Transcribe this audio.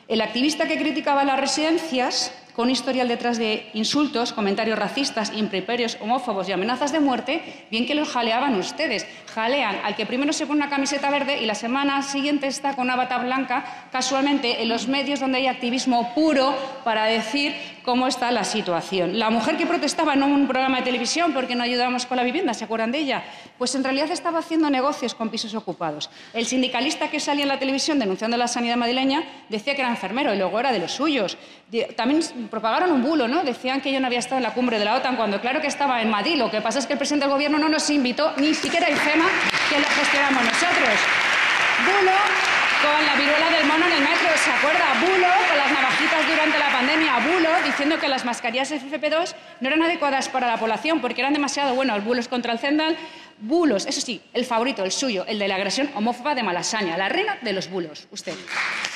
El activista que criticaba las residencias, con historial detrás de insultos, comentarios racistas, improperios, homófobos y amenazas de muerte, bien que los jaleaban ustedes. Jalean al que primero se pone una camiseta verde y la semana siguiente está con una bata blanca, casualmente en los medios donde hay activismo puro para decir cómo está la situación. La mujer que protestaba en un programa de televisión porque no ayudábamos con la vivienda, ¿se acuerdan de ella? Pues en realidad estaba haciendo negocios con pisos ocupados. El sindicalista que salía en la televisión denunciando la sanidad madrileña decía que era enfermero y luego era de los suyos. También propagaron un bulo, ¿no? Decían que yo no había estado en la cumbre de la OTAN cuando claro que estaba en Madrid. Lo que pasa es que el presidente del gobierno no nos invitó, ni siquiera IFEMA, que lo gestionamos nosotros. Bulo con la viruela del mono en el metro, ¿se acuerda? Bulo con las navajitas durante la pandemia. Bulo diciendo que las mascarillas FFP2 no eran adecuadas para la población porque eran demasiado buenos. Bulos contra el Zendal. Bulos, eso sí, el favorito, el suyo, el de la agresión homófoba de Malasaña. La reina de los bulos, usted.